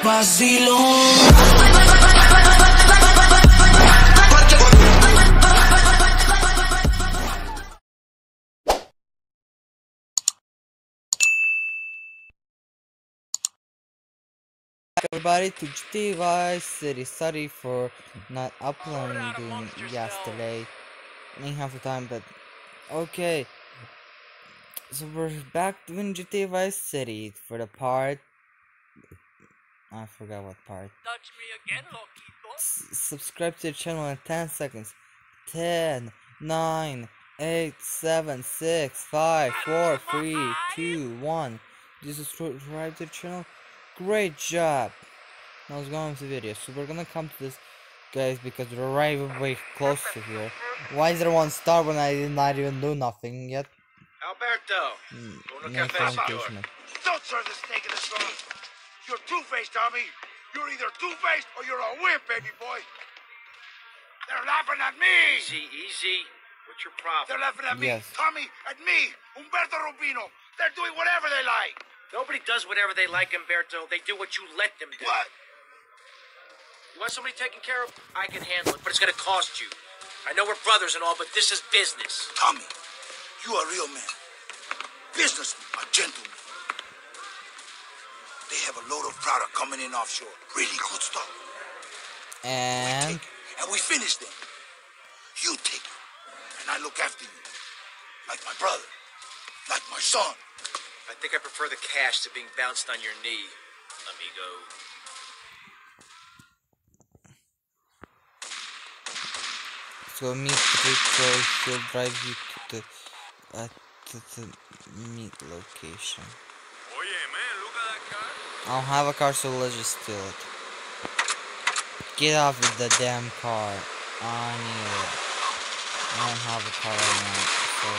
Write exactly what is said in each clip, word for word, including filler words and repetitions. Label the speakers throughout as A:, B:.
A: Everybody to G T A Vice City. Sorry for not uploading yesterday. I didn't have the time, but okay. So we're back doing G T A Vice City for the part. I forgot what part.
B: Touch me again, Loquito.
A: S subscribe to the channel in ten seconds. ten, nine, eight, seven, six, five, four, three, two, one. Did you subscribe to the channel? Great job! Now let's go on with the video. So we're gonna come to this, guys, because we're right way close to here. Why is there one star when I did not even do nothing yet?
C: Alberto!
A: Mm,
C: Uno
A: no
C: café,
A: communication.
D: Don't serve the snake in the straw. You're two-faced, Tommy. You're either two-faced or you're a wimp, baby boy. They're laughing at me.
C: Easy, easy. What's your problem?
D: They're laughing at me,
A: Yes.
D: Tommy, at me, Umberto Rubino. They're doing whatever they like.
C: Nobody does whatever they like, Umberto. They do what you let them do.
D: What?
C: You want somebody taken care of? I can handle it, but it's gonna cost you. I know we're brothers and all, but this is business.
D: Tommy, you are a real man. Businessman, a gentleman. They have a load of product coming in offshore. Really good stuff.
A: And
D: And we finish them. You take it. And I look after you. Like my brother. Like my son.
C: I think I prefer the cash to being bounced on your knee, amigo.
A: so meet Rico. He'll drive you to the uh, to the meet location.
B: Oh yeah, man, look at that car.
A: I don't have a car, so let's just steal it. Get off with the damn car. I need it. I don't have a car right now, so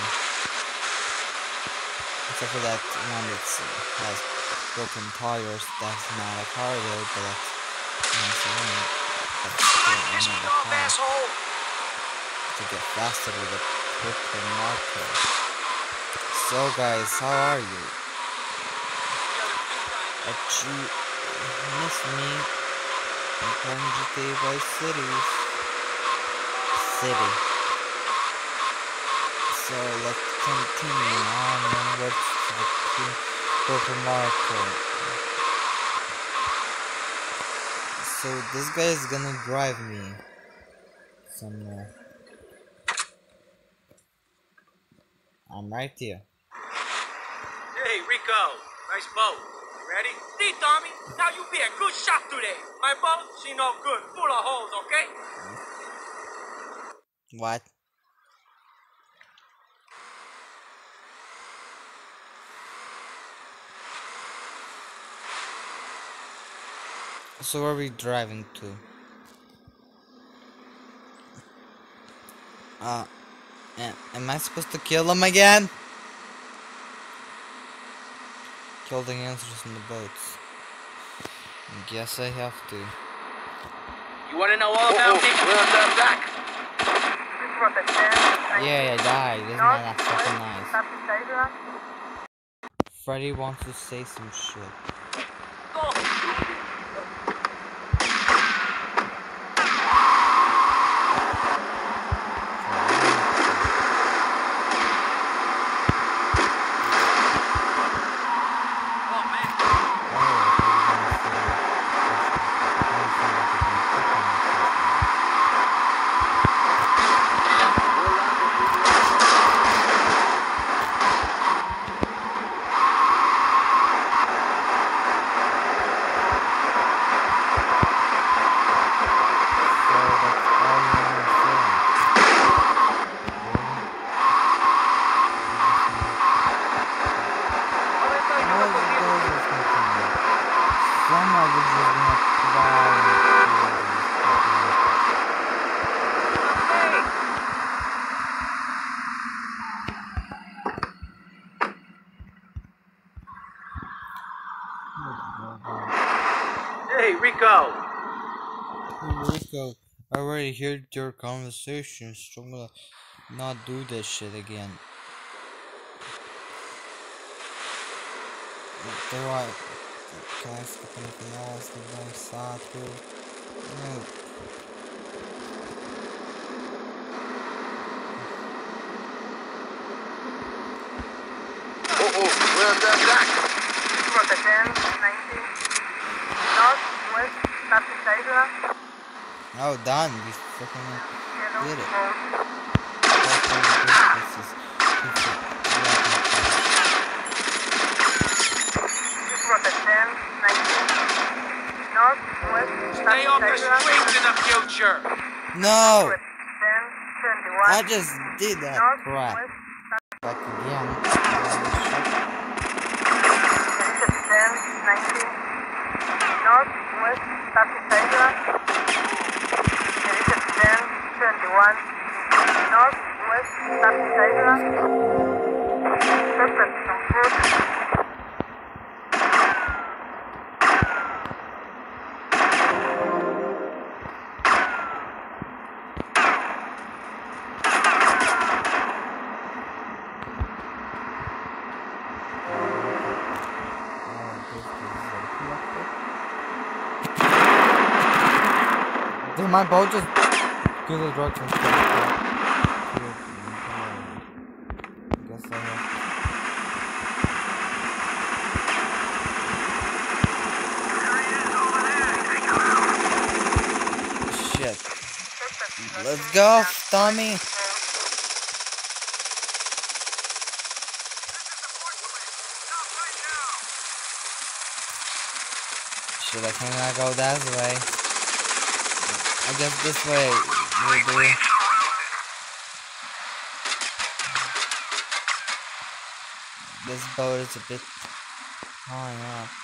A: except for that one that has broken tires. That's not a car though, but that's nice to run. But still, I need a car
C: asshole!
A: to get faster with a purple marker. So guys, how are you? Did you miss me? I'm playing G T A Vice City. City. So let's continue onwards to the purple marker. So this guy is gonna drive me somewhere. I'm right here.
C: Hey, Rico. Nice boat. Ready?
B: See, Tommy, now you be a good shot today. My boat, she no good, full of holes, okay?
A: What? So where are we driving to? Uh, am, am I supposed to kill them again? Kill the answers in the boats. Guess I have to.
C: You want to know all about me?
A: Yeah, I died. Isn't that fucking nice? Freddy wants to say some shit.
B: Go.
C: Hey, Rico.
A: Rico, I already heard your conversation, so I'm gonna not do this shit again. Do I? Can I skip anything else? We're going south through. Nope.
D: Oh, oh, where's that back?
E: Route ten, ninety. North, west, traffic Hydra.
A: Oh, done. We fucking
E: Yellow,
A: did it.
E: road.
A: This is
E: Route ten, ninety. North, west,
C: Stay off the
E: traffic
C: streets in the future.
A: No!
E: ten, twenty-one.
A: I just did that
E: North,
A: crap.
E: west,
A: Back again.
E: ten, ninety. North, west, traffic Hydra. ten, twenty-one. North, west, traffic Hydra. Suspect on foot.
A: Did my boat just do the drugs and stuff? I guess I have. Shit. Let's go, Tommy. Shit, I cannot go that way. I guess this way will do. This boat is a bit high up.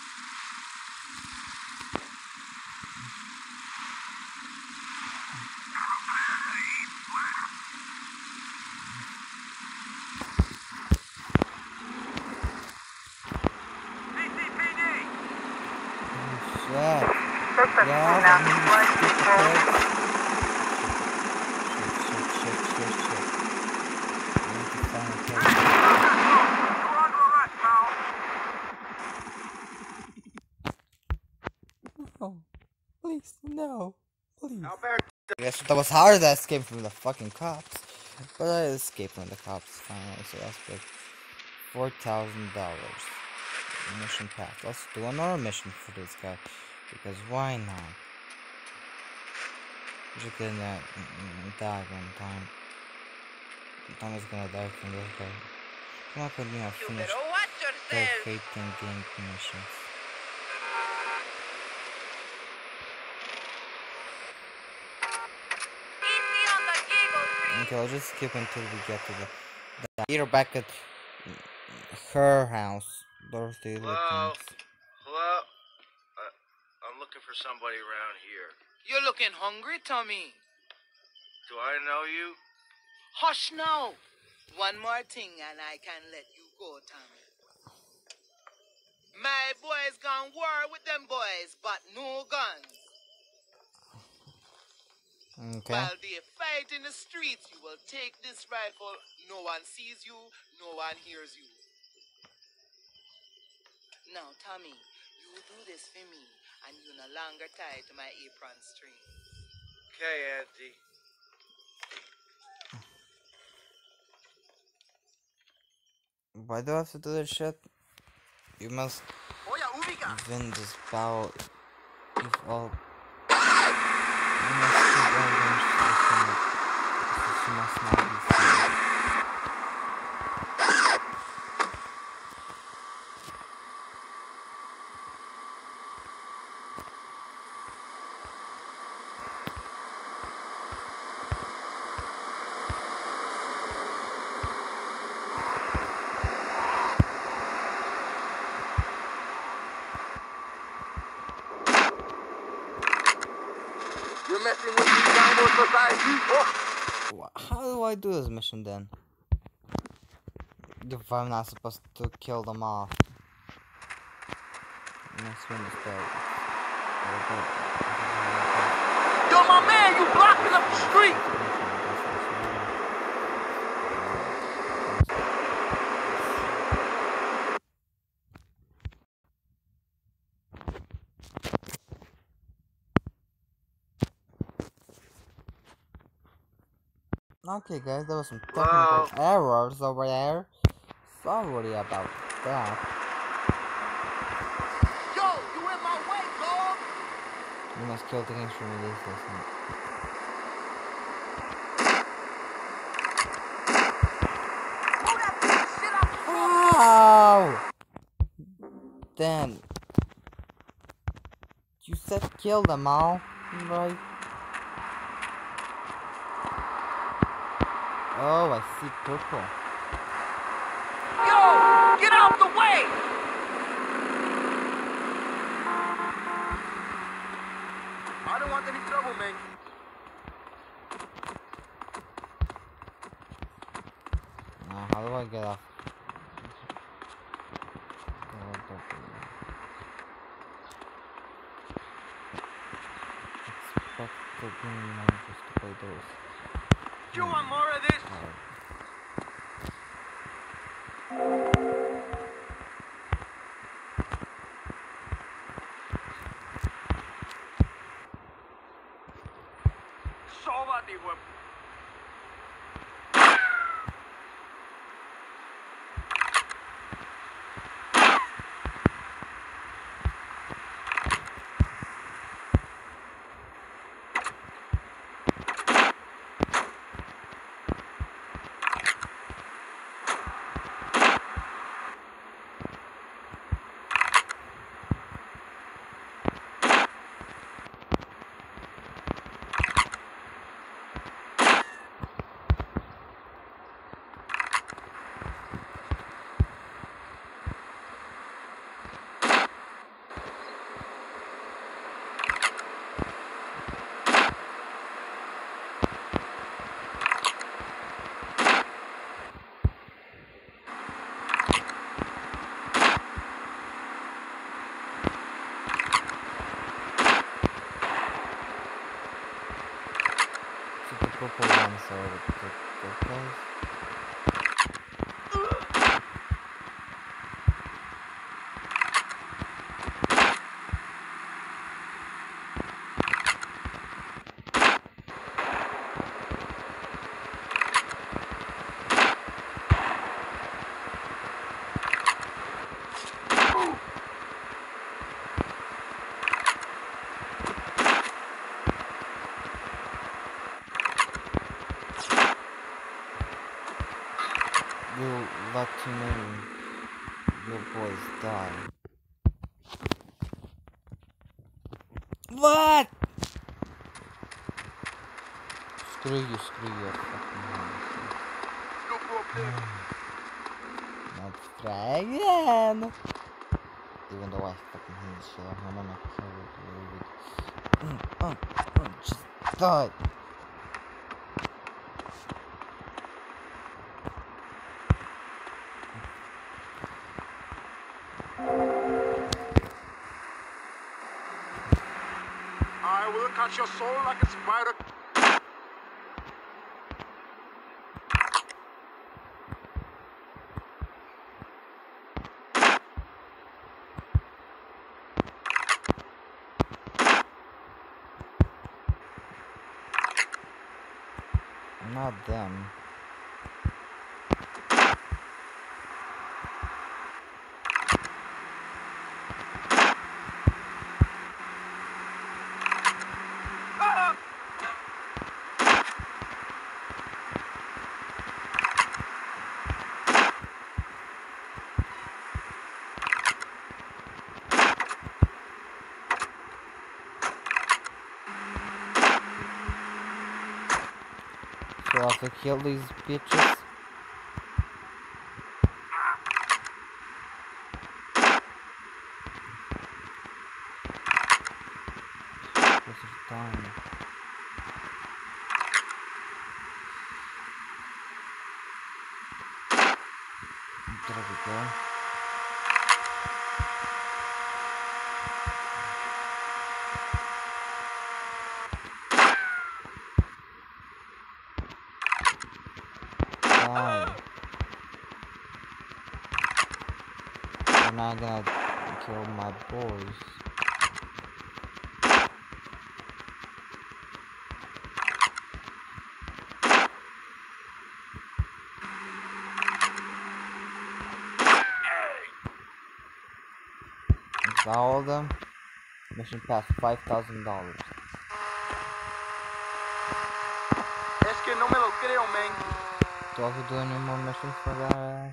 A: Shit.
E: Suspect
A: Yeah,
E: now,
A: I mean,
E: one,
A: shit,
E: four.
A: shit, shit, shit, shit, shit. I need to find a place.
B: You're under arrest, pal.
A: No, please, no, please.
D: Alberto.
A: I guess that was hard to escape from the fucking cops, but I escaped from the cops finally, so that's good. Four thousand dollars. Mission passed. Let's do another mission for this guy, because why not? We should get that die one time. Tommy's gonna die from this guy. Come up with me, I'll finish the hating game missions. Okay, I'll just skip until we get to the. the We're back at her house, Dorothy
C: Hello?
A: Lickens.
C: Hello? Uh, I'm looking for somebody around here.
F: You're looking hungry, Tommy.
C: Do I know you?
F: Hush now. One more thing and I can let you go, Tommy. My boys gone war with them boys, but no guns.
A: Okay.
F: While they fight in the streets, you will take this rifle. No one sees you, no one hears you. Now, Tommy, you do this for me, and you're no longer tied to my apron string.
C: Okay, Auntie.
A: Why do I have to do this shit? You must win this battle if all. You must keep all games to the same. You must not be seen.
D: You're messing with the Dino Society? Oh.
A: Wha- How do I do this mission then? If I'm not supposed to kill them off. Let's win this battle.
B: Yo, my man, you blocking up the street.
A: Okay, guys, there was some technical
F: Wow.
A: errors over there. Sorry about that.
F: Yo, you in my way, dog!
A: You must kill the games from release this one.
F: Move that piece of shit out the
A: Ow! Then you said kill them all, right? Oh, I see purple.
B: Yo, get out the way!
F: I don't want any trouble, man.
A: Now, how do I get off? Expect the green managers to play those.
B: You want more of this?
A: Alright.
B: Sóbate, hijo de-
A: So the purple ones are the good guys. You let too many your boys die. What? Screw you, screw you, fucking hands.
F: No problem.
A: Let's try again. Even though I fucking hate this shit, I'm gonna kill it a little bit. Mm, mm, mm, just die.
F: I will catch your soul like a spider.
A: Not them. So I have to kill these bitches. This is done. There we go. Die. You're not gonna kill my boys. all of them. Mission passed five thousand dollars.
D: Es que no me lo creo, man.
A: Do I have to do any more missions for that ass?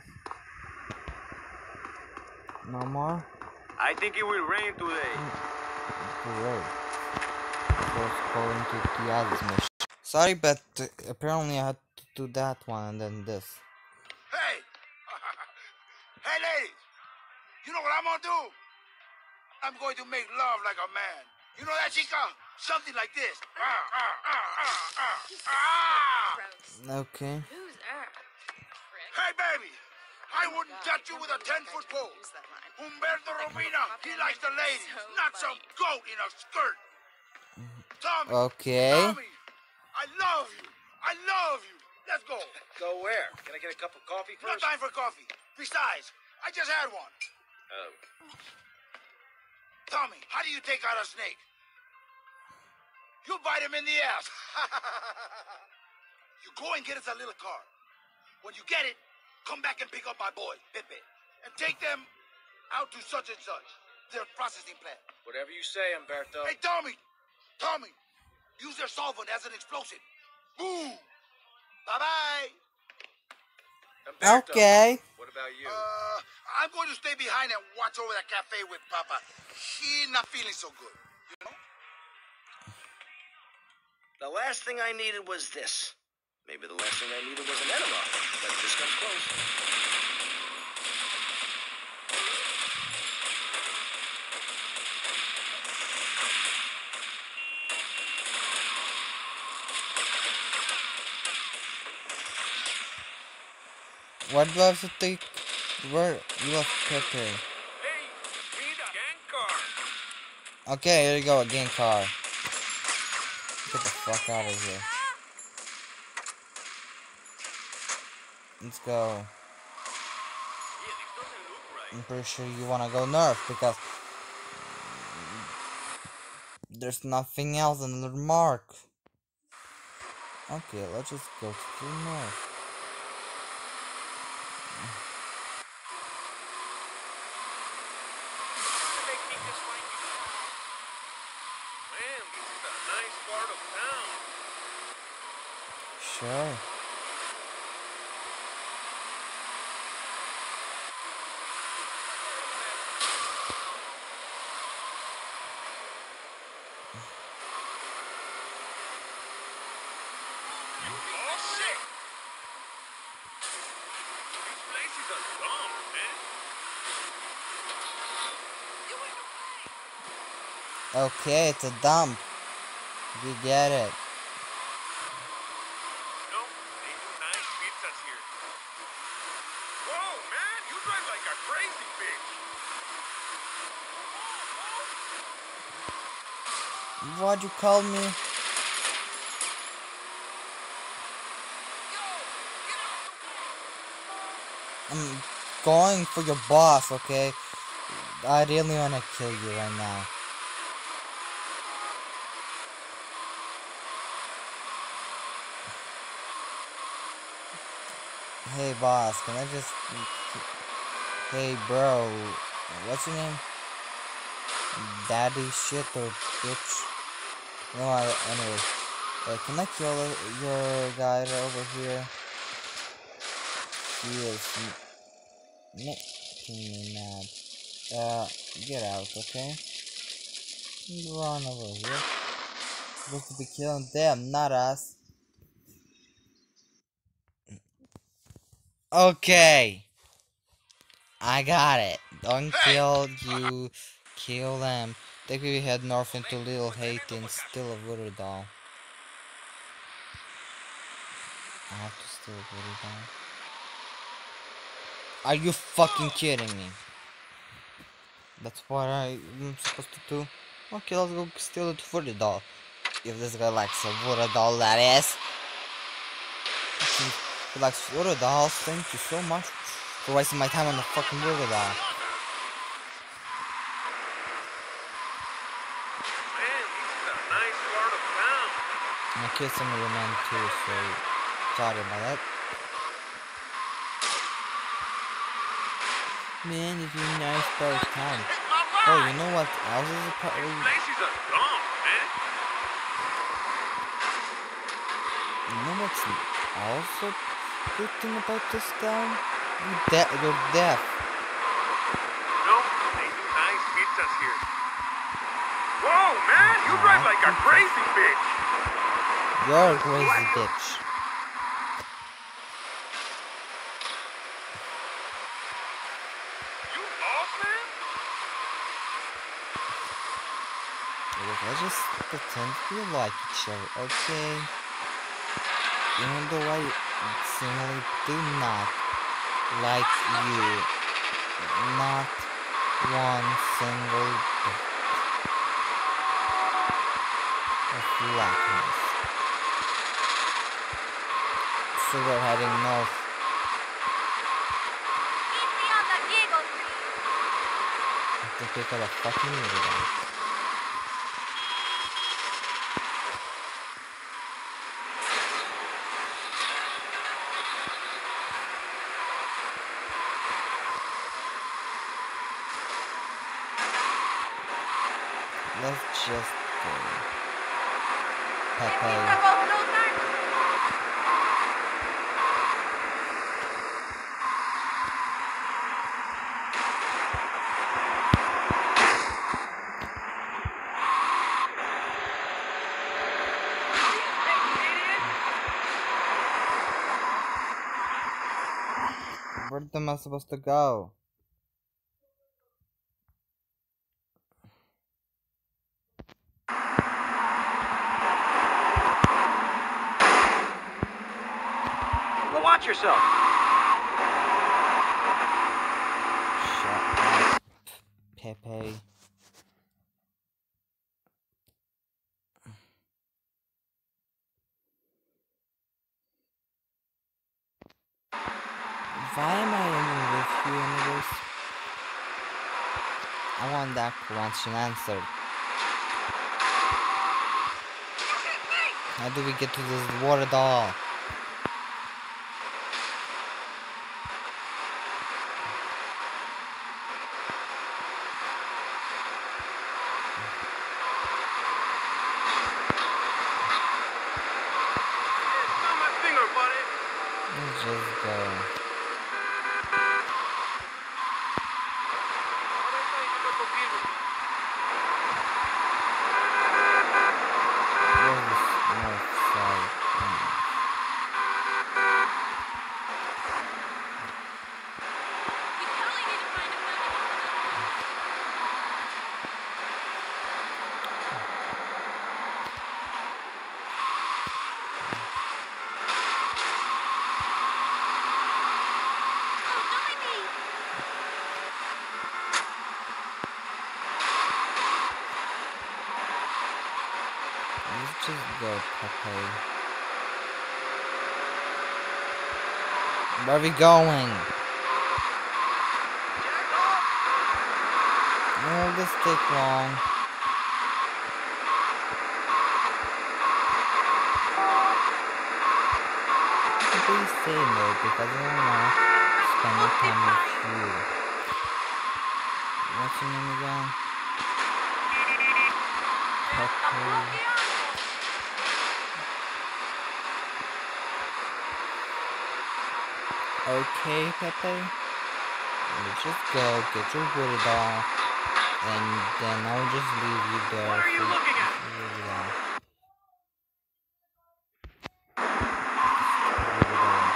A: No more?
D: I think it will rain today.
A: Great. Let's go into the other mission. Sorry, but uh, apparently I had to do that one and then this.
D: Hey! Hey, ladies! You know what I'm gonna do? I'm going to make love like a man. You know that, chica? Something like this. Ah, ah, ah, ah, ah, ah.
A: Okay.
E: Who's that?
D: Hey, baby! I wouldn't touch you with a ten-foot pole. Humberto Romina, he likes the ladies, not some goat in a skirt. Tommy,
A: Okay.
D: Tommy, I love you. I love you. Let's go.
C: Go where? Can I get a cup of coffee
D: No
C: first?
D: time for coffee. Besides, I just had one.
C: Oh.
D: Tommy, how do you take out a snake? You bite him in the ass. You go and get us a little car. When you get it, come back and pick up my boy, Pepe, and take them out to such and such, their processing plant.
C: Whatever you say, Umberto.
D: Hey, Tommy! Tommy! Use their solvent as an explosive. Boom! Bye-bye!
C: Umberto,
A: Okay.
C: what about you?
D: Uh, I'm going to stay behind and watch over that cafe with Papa. He's not feeling so good, you know?
C: The last thing I needed was this. Maybe the last thing I needed was an enema, but this comes close.
A: What do I have to take? Where you left Pepe?
B: Hey, need a gang car.
A: Okay, here you go, again car. Get the fuck out of here. Let's go.
B: Yeah, this doesn't look right.
A: I'm pretty sure you wanna go north because there's nothing else in the mark. Okay, let's just go to the north.
B: They keep this like you. Man, this is a nice part of town.
A: Sure.
B: Oh, shit! This place is a dump, man.
A: Okay, it's a dump. We get it.
B: No, they do nice pizzas here. Whoa, man, you drive like a crazy bitch.
A: What'd you call me? I'm going for your boss, okay? I really wanna kill you right now. Hey boss, can I just... Hey bro, what's your name? Daddy shit or bitch? No, I, anyway. Uh, can I kill your guy over here? He is making me mad. Uh, get out, okay? You run over here. Supposed to be killing them, not us. Okay. I got it. Don't kill you. Kill them. Then we head north into Little Haiti and steal a voodoo doll. I have to steal a voodoo doll. Are you fucking kidding me? That's what I'm supposed to do. Okay, let's go steal the voodoo doll. If this guy likes a voodoo doll, that is. Since he likes voodoo dolls, thank you so much for wasting my time on the fucking voodoo doll.
B: Man, this is a nice part of town.
A: I killed some of your men too, so sorry about that. Man, this is a nice part of town.
B: Hit my
A: Oh, you know what else is a part?
B: This place is a dump, man.
A: You know what's also good thing about this town? You de- you're deaf.
B: No, they do nice pizzas here. Whoa, man, you drive like a crazy bitch.
A: You're a crazy bitch.
B: You lost, man?
A: Look, let's just pretend we like each other, okay? Even though I simply do not like you. Not one single bit of likeness. So we're heading north.
E: Meet me on the Giggle Tree.
A: I have to pick up a fucking meter. Let's just go. Pepe.
E: For both losers.
A: Where am I supposed to go?
C: Well, watch yourself.
A: Shut up, Pepe. Why am I even with you anyways? I want that question answered. How do we get to this water doll?
B: It's not my finger, buddy.
A: Let's just go. Where's this north side? Hmm.
E: You totally need to find a feminine. Oh, don't me.
A: Let's just go, Pepe. Where are we going? Oh, this take long. Please say no because I don't want to spend my time with you. What's your name again? Pepe. Okay, Pepe. Let's just go get your water doll, and then I'll just leave you there.
B: What are you
A: for-
B: looking at?
A: for water doll. Water doll.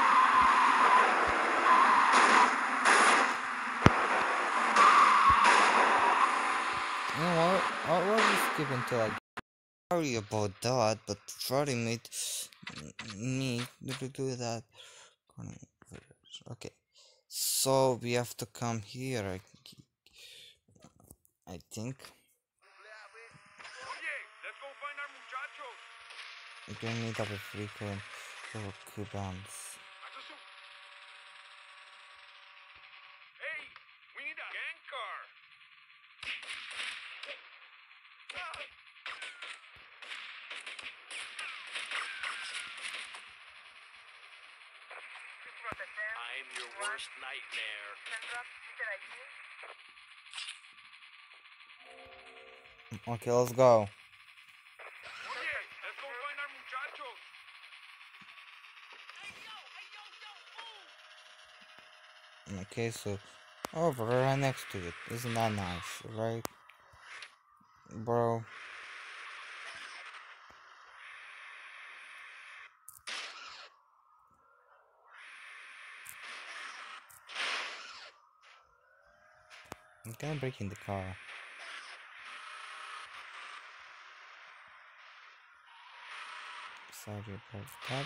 A: You know what? I'll, I'll just skip until I. Sorry about that, but Friday made me to do that. Okay, so we have to come here. I, I think
B: Oye, let's go find our muchachos.
A: we can meet up with Rico and little Cubans.
B: Hey, we need a gang car.
C: I'm your worst nightmare.
A: Okay, let's go.
B: Oye, let's go find our muchachos.
A: Okay, so over right next to it. Isn't that nice, right? Bro. I'm gonna break in the car. Sorry about that.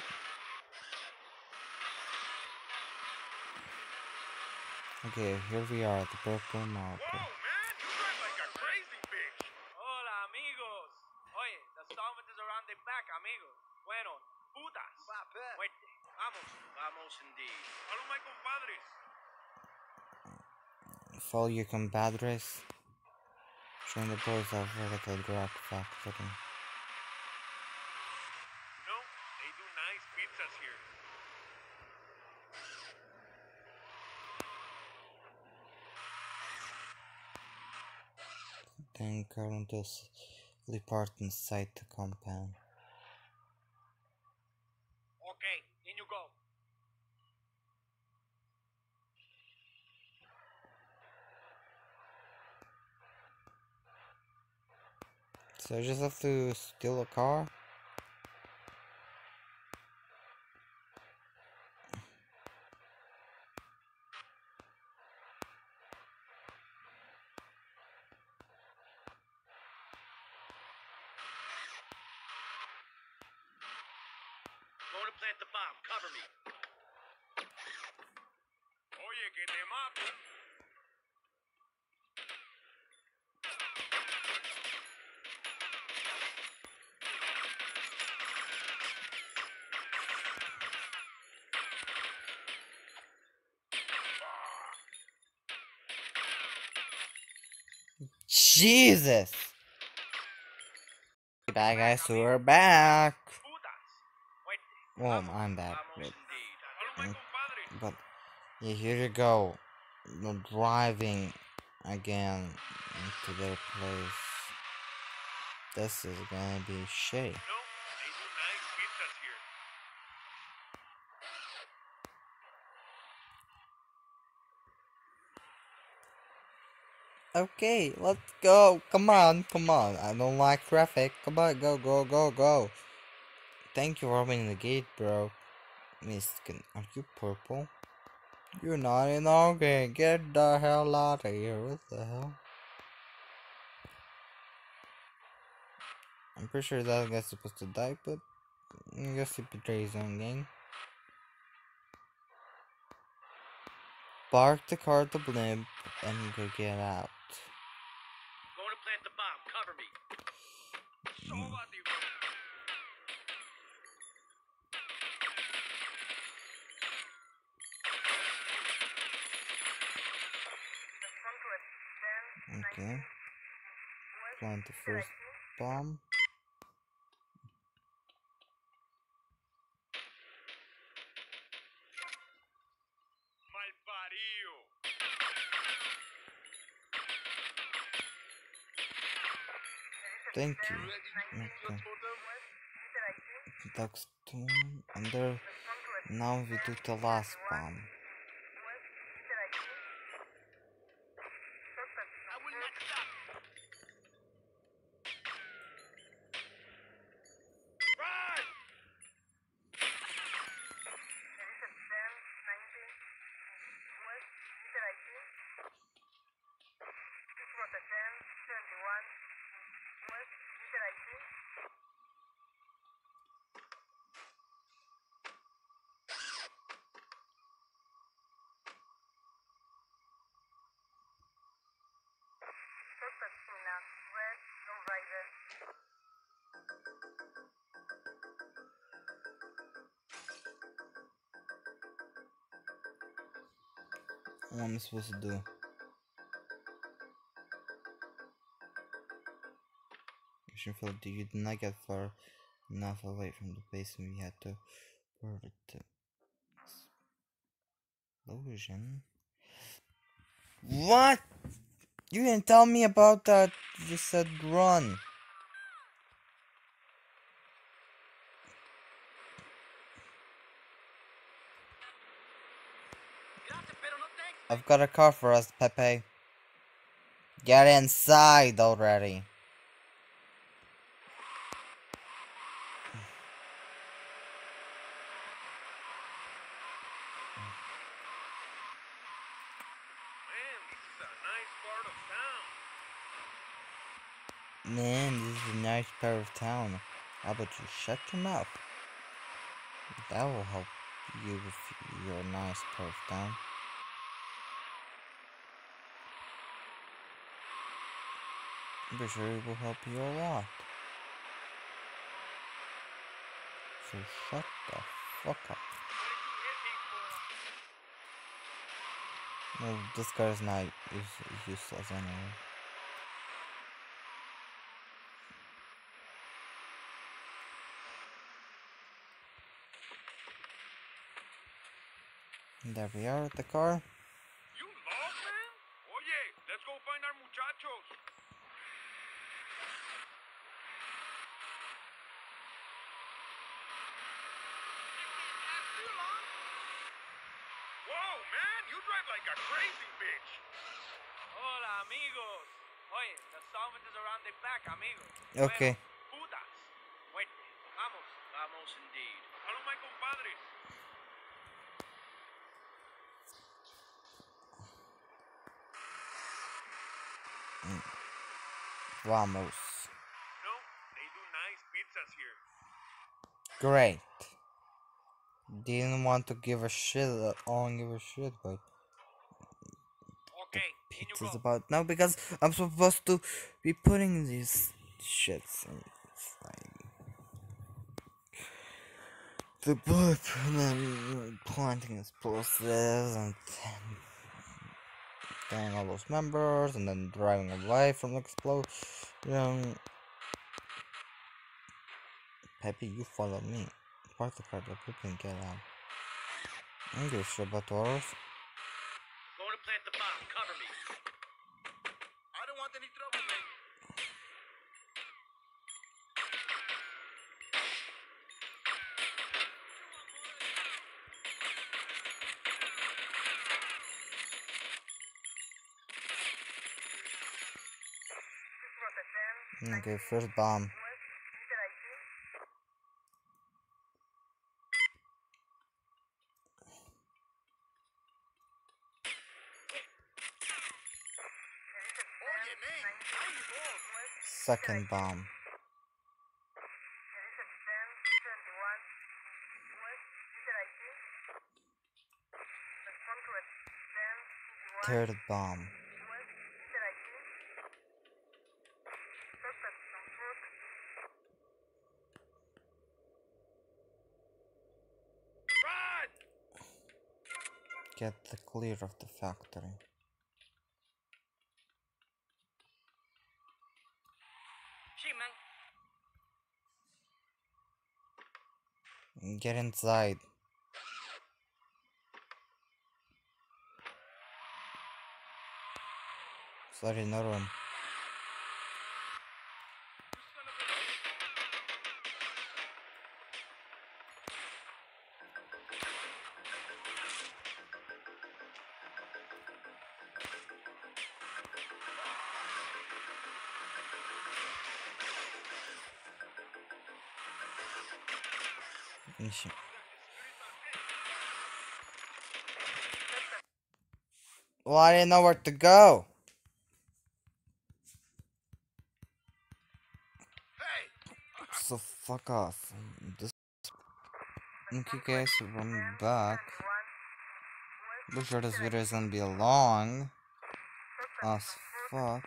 A: Okay, here we are at the Purple Mountain.
B: Whoa, man, you drive like a crazy bitch.
C: Hola, amigos. Oye, the stomach is around the back, amigos. Bueno, putas. Fuerte. Vamos. Vamos indeed.
B: Follow my compadres.
A: Follow your compadres. Join the boys of Vertical Drag Factory.
B: You know, they do nice pizzas here.
A: Then currently depart inside the compound.
C: Okay, in you go.
A: So I just have to steal a car?
C: Going to plant the bomb. Cover me.
B: Oye, que te mato.
A: Jesus! Bad guys, so we're back!
C: Putas. Fuerte.
A: Well, I'm back,
C: Vamos
A: but,
C: indeed.
B: Follow my
A: Mm.
B: compadres.
A: but yeah, here you go. You're driving again into their place. This is gonna be shitty.
B: You know, they do nice pizzas here.
A: Okay, let's go. Come on, come on. I don't like traffic. Come on, go, go, go, go. Thank you for opening the gate, bro. Miss, can, are you purple? You're not in okay. Get the hell out of here. What the hell? I'm pretty sure that guy's supposed to die, but I guess he betrayed his own gang. Park the car to blimp and go get out.
C: Going to plant the bomb. Cover me.
B: Sóbate, bro.
A: Okay. Plant the first bomb.
B: Malparido.
A: Thank you. Okay. That's two. And there. Now we do the last bomb.
F: I will not stop.
B: Run!
A: What am I supposed to do? Mission failed. You did not get far enough away from the base, and we had to board the explosion. What? You didn't tell me about that. You just said run. I've got a car for us, Pepe. Get inside already.
B: Man, this is a nice part of town.
A: Man, this is a nice part of town. How about you shut your mouth? That will help you with your nice part of town. I'm pretty sure it will help you a lot. So shut the fuck up. Well, this car is not use, useless anyway. There we are at the car.
B: You lost, man? Oye, let's go find our muchachos. Whoa, man, you drive like a crazy bitch.
C: Hola, amigos. Oye, the solvent is around the back, amigos.
A: Okay.
C: Bueno, putas. Muerte. Vamos. Vamos indeed.
B: Hello, my compadres.
A: Vamos.
B: No, they do nice pizzas here.
A: Great. Didn't want to give a shit. I don't give a shit, but
C: Okay, in you
A: pizza's
C: go.
A: about now because I'm supposed to be putting these shits in it's like the book and then planting explosives and killing all those members and then driving away from the explosion. Pepe, you follow me. Park the car, the Pepe and get out. I don't give a shit about the orders.
C: Going to plant the bomb. Cover me.
F: I don't want any trouble, man.
A: Okay, first bomb.
F: Oye, man. How you going?
A: Second bomb. Third bomb.
B: Run!
A: Get the clear of the factory.
C: Shit, man.
A: Get inside. Sorry, no room. Ishi. Well, I didn't know where to go.
D: Hey!
A: So fuck off. This. Okay, guys, I'm back. Look sure this video is gonna be long as fuck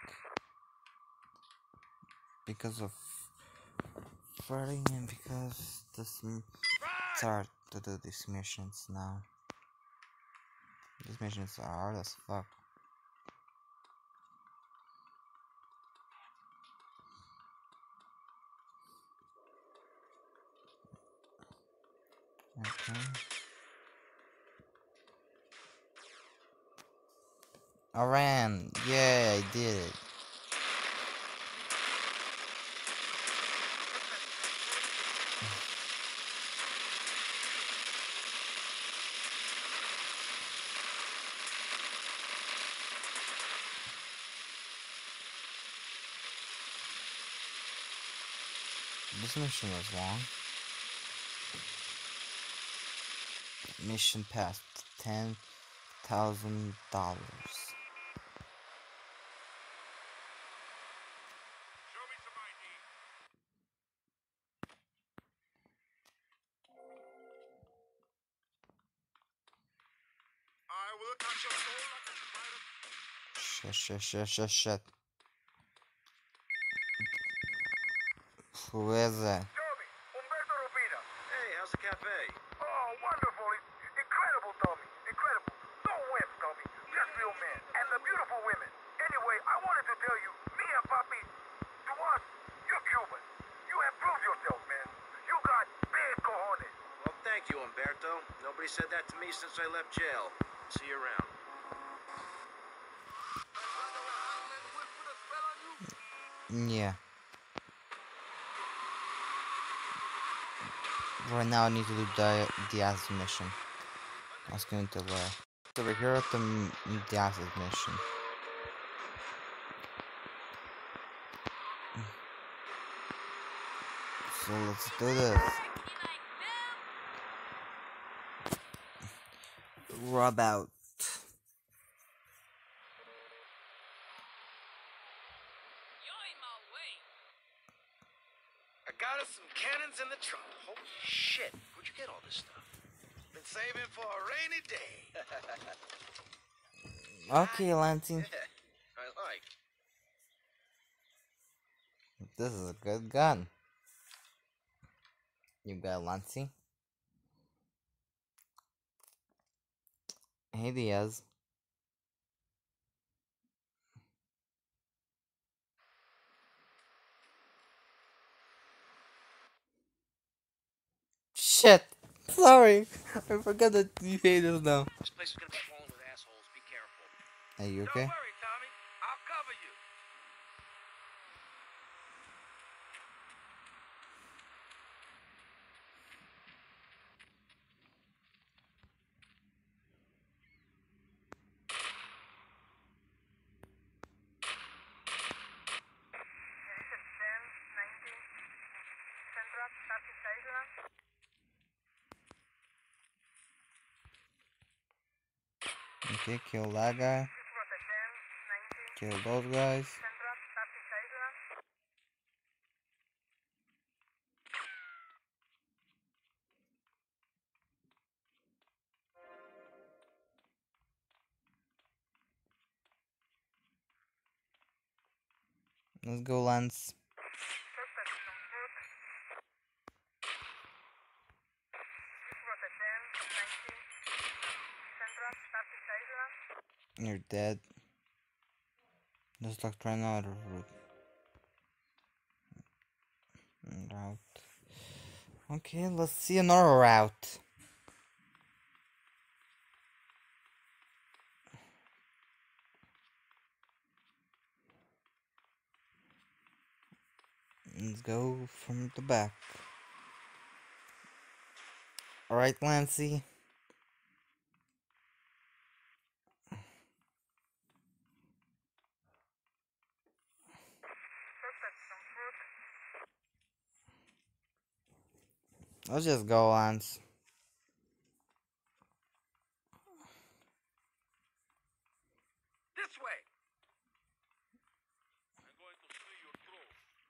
A: because of Freddy and because this it's hard to do these missions now. These missions are hard as fuck. Okay. I ran. Yeah, I did it. This mission was long. Mission passed ten thousand dollars.
B: Show me some I D. I will touch your soul like a spider.
A: Shit, shit, shit, shit, shit. Who is it?
B: Tommy, Humberto Rupina.
C: Hey, how's the cafe?
B: Oh, wonderful. Incredible, Tommy. Incredible. No wimps, Tommy. Just real men. And the beautiful women. Anyway, I wanted to tell you, me and Papi, to us, you're Cuban. You have proved yourself, man. You got big cojones.
C: Well, thank you, Umberto. Nobody said that to me since I left jail. See you around.
A: Yeah. Right now I need to do the Diaz mission. I was going to uh, over here at the M- Diaz mission. So let's do this. Rub out.
E: You're in my way.
F: I got us some cannons in the trunk. Holy shit. Where'd you get all this stuff? Been saving for a rainy day.
A: Okay, Lansing.
C: I like.
A: This is a good gun. You got Lansing. Hey, Diaz. Shit. Sorry. I forgot that you hate us now.
C: This place is gonna be crawling with assholes. Be careful.
A: Are you
B: Don't
A: okay?
B: worry, Tommy. I'll cover you.
A: Okay, kill that guy. Kill those guys. Let's go, Lance. You're dead. Just like try another route. Route. Okay, let's see another route. Let's go from the back. Alright, Lancy. Let's just go, Lance.
B: This way.
C: I'm going to see you through.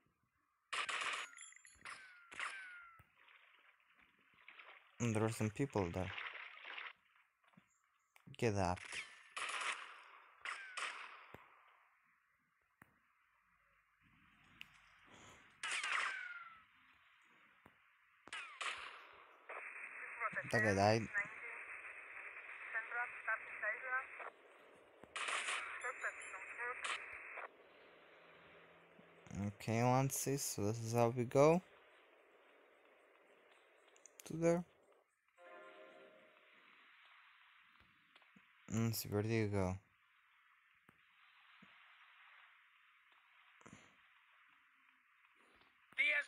A: And there are some people there. Get up. That guy died. Okay, Lancy, so this is how we go. To there. Let's see, where do you go?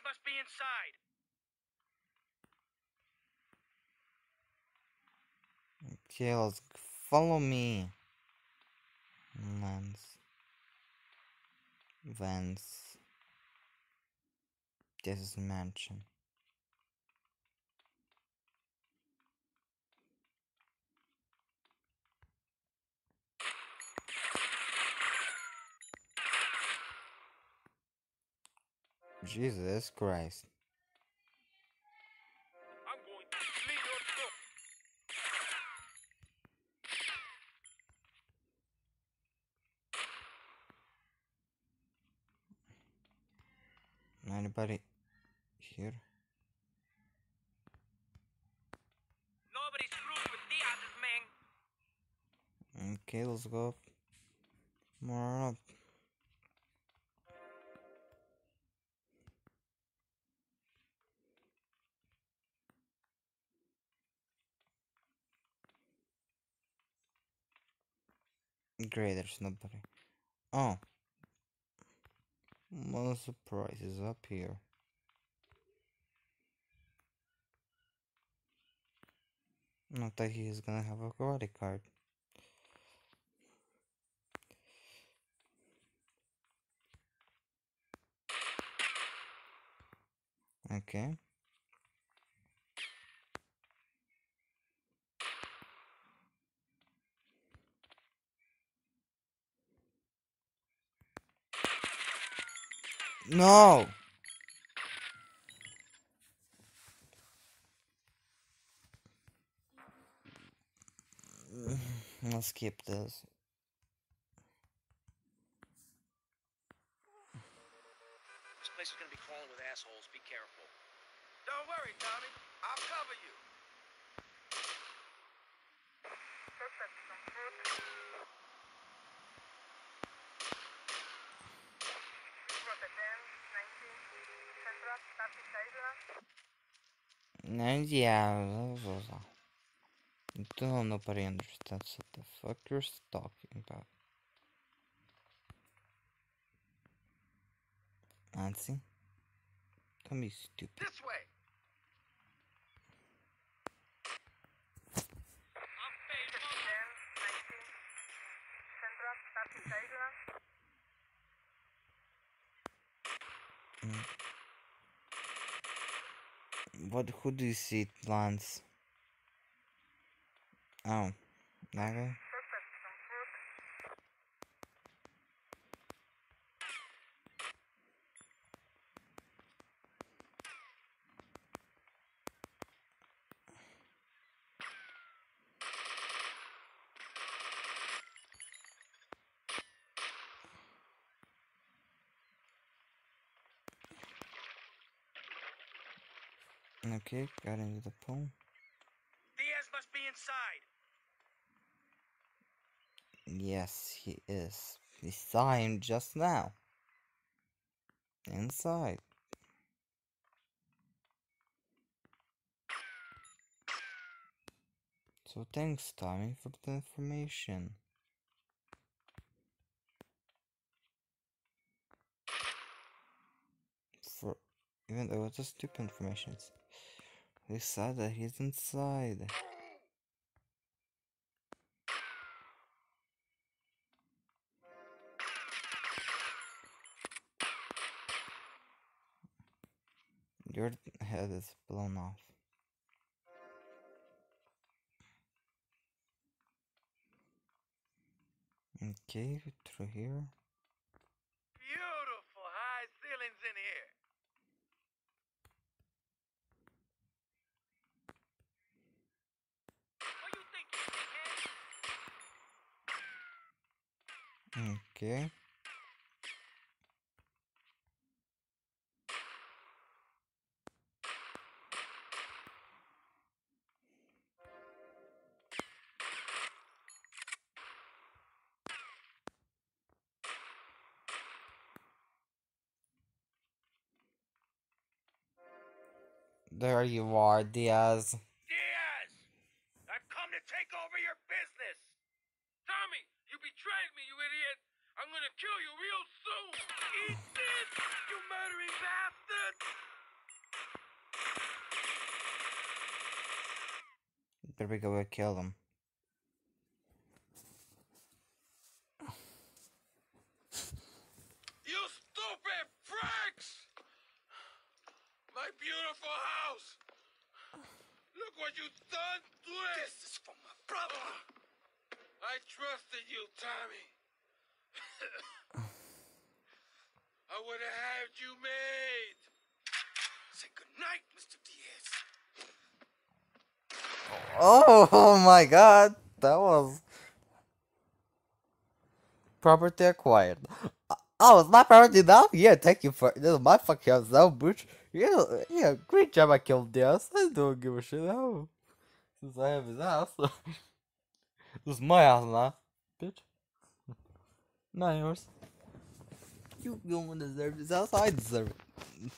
C: must be inside.
A: Okay, let's g- follow me. Lens. Vents. This is mansion. Jesus Christ.
C: I'm going to slit your throat.
A: Anybody here?
C: Nobody screws with Diaz's man.
A: Okay, let's go up. More up. Great, there's nobody. Oh. One surprise is up here. Not that he's gonna have a karate card. Okay. No! I'll skip this.
C: This place is gonna be crawling with assholes. Be careful.
F: Don't worry, Tommy. I'll cover you.
A: And yeah, still nobody understands what the fuck you're talking about. Nancy? Don't be stupid.
F: This way.
C: I'm fading.
A: What? Who do you see, Lance? Oh, that guy? Okay, got into the pool.
C: Diaz must be inside.
A: Yes, he is. We saw him just now. Inside. So thanks, Tommy, for the information. For even though it's a stupid information, it's they said that he's inside. Your head is blown off. Okay, through here.
F: Beautiful high ceilings in here.
C: What do you think, you dickhead?
A: Okay. There you are, Diaz.
C: Diaz! I've come to take over your business! Tommy, you betrayed me, you idiot! I'm gonna kill you real soon! Eat this, you murdering bastard!
A: better go and kill them.
F: You stupid freaks! My beautiful house! Look what you done to it! This is for my brother! I trusted you, Tommy. I would have had you made. Say goodnight, Mister Diaz.
A: Oh, oh my god, that was property acquired. Oh, it's my property now? Yeah, thank you for this is my fucking house now, bitch. Yeah, yeah, great job I killed Diaz. I don't give a shit now. Since I have his house. This is my house now, bitch. Not yours. You don't deserve this house, I deserve it.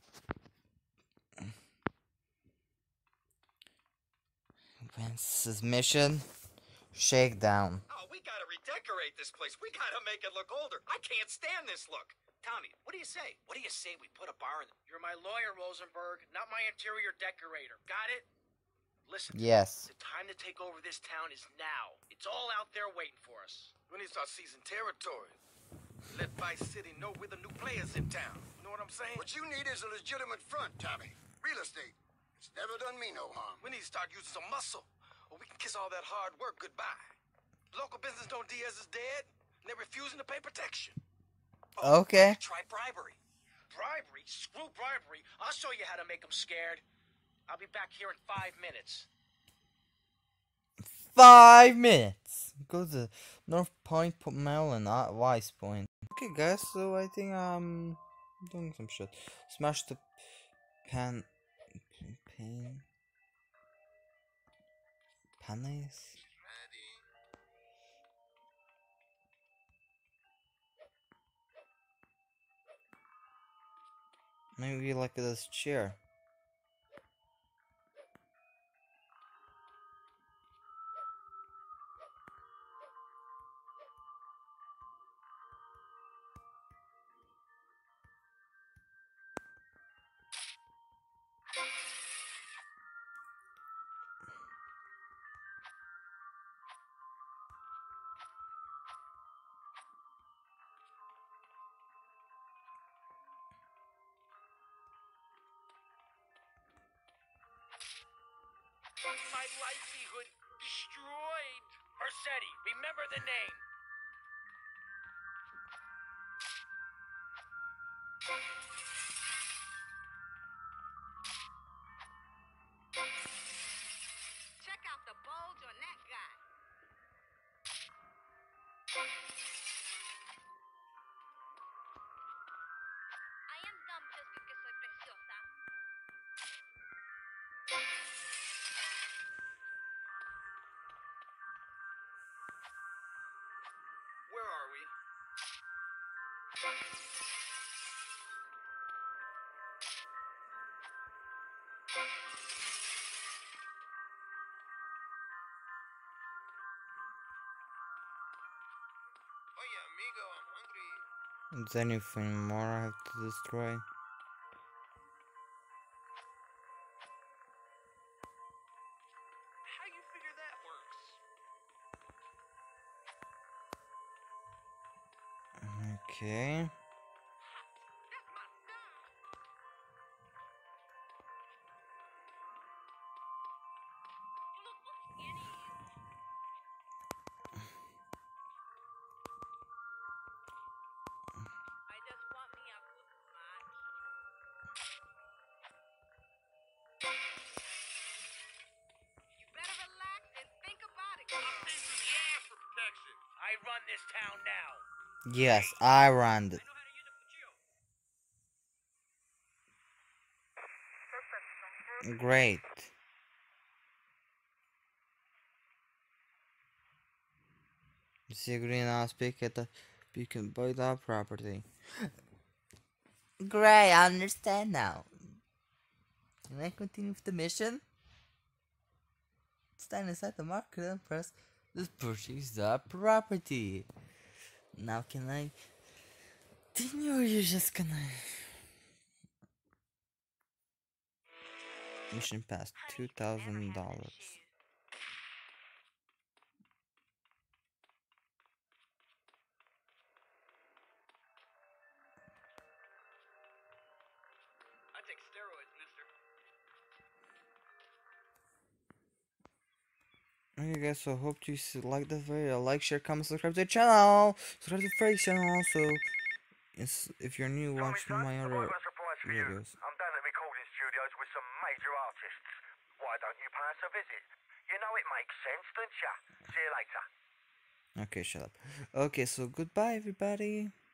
A: Vince's mission. Shakedown.
F: Oh, we gotta redecorate this place. We gotta make it look older. I can't stand this look. Tommy, what do you say? What do you say we put a bar in the...
C: You're my lawyer, Rosenberg, not my interior decorator. Got it?
F: Listen,
A: Yes.
C: The time to take over this town is now. It's all out there waiting for us.
F: we need to start seizing territory. Let Vice City know we're the new players in town. You know what I'm saying?
D: What you need is a legitimate front, Tommy. Real estate. It's never done me no harm.
F: We need to start using some muscle, or we can kiss all that hard work goodbye. Local business know Diaz is dead, and they're refusing to pay protection.
A: Okay.
F: Try bribery.
C: Bribery? Screw bribery. I'll show you how to make them scared. I'll be back here in five minutes.
A: Five minutes. Go to North Point, P- Maryland, not Wise Point. Okay, guys. So I think I'm doing some shit. Smash the pan, pan, panties. Maybe like this chair.
C: My livelihood destroyed. Mercetti, remember the name.
E: Check out the bulge on that guy. I am dumb just because soy preciosa.
F: Where are we? Oye, amigo, I'm hungry.
A: Is there anything more I have to destroy?
C: How you figure that works?
A: Okay.
E: I just want me a good match. You better relax and think about it, kid.
C: I run this town now.
A: Yes, I ran it.
C: I know how to use a Pachio.
A: Great. You see a greenhouse pick at the you can buy that property. Great, I understand now. Can I continue with the mission? Stand inside the market and press this purchase the property. Now can I continue or you're just gonna mission passed two thousand dollars. Okay guys, so hope you s- like this video. Like, share, comment, subscribe to the channel. Subscribe to the Frake's channel also. It's, if you're new, watch
B: Tommy, son,
A: my
B: I've
A: other
B: got a surprise for you.
A: videos.
B: I'm down at the recording studios with some major artists. Why don't you pay us a visit? You know it makes sense, don't ya? See you later.
A: Okay, shut up. Okay, so goodbye everybody.